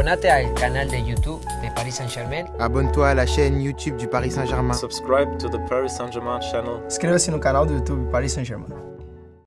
Abonnate al canal de YouTube de Paris Saint-Germain. Abonne-toi à la chaîne YouTube du Paris Saint-Germain. Subscribe to the Paris Saint-Germain channel. Inscreva-se no canal do YouTube Paris Saint-Germain.